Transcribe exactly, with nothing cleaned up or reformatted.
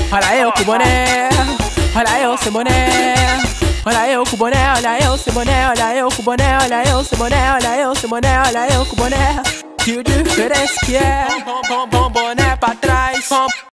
Olha eu com boné, olha eu sem boné. Olha eu com boné, olha eu sem boné. Olha eu com boné, olha eu sem boné. Olha eu sem boné, olha eu com boné. Que diferença que é, bom, bom, bom, boné pra trás.